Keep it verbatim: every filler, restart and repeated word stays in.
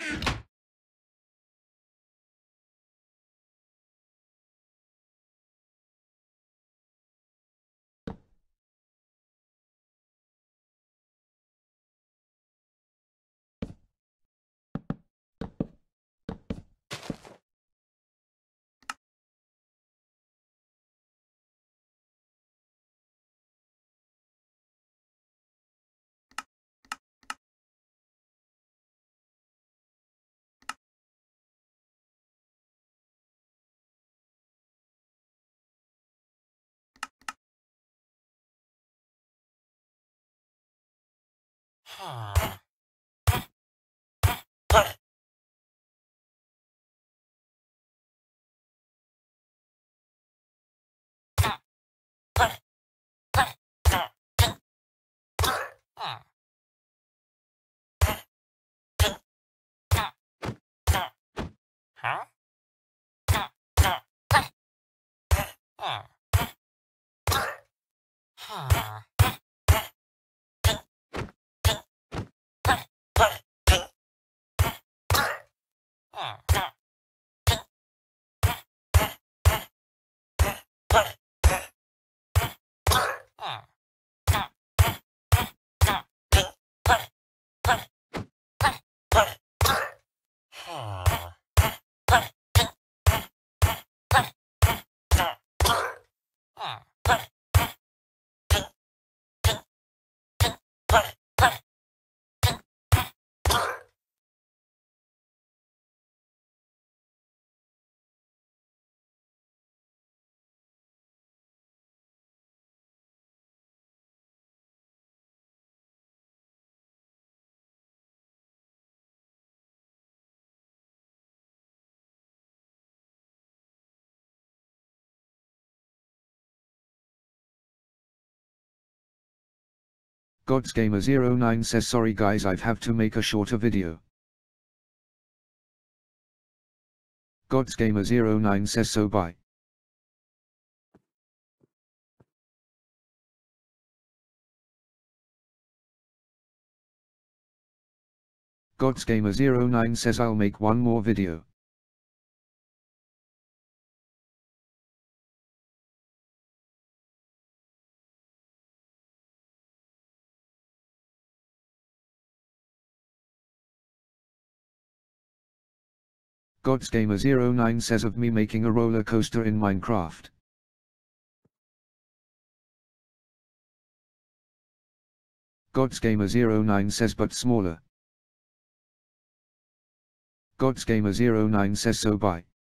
Huh. Huh? Huh. Godsgamer zero nine says sorry guys, I have to make a shorter video. Godsgamer zero nine says so, bye. Godsgamer zero nine says I'll make one more video. Godsgamer zero nine says of me making a roller coaster in Minecraft. Godsgamer zero nine says but smaller. Godsgamer zero nine says so, bye.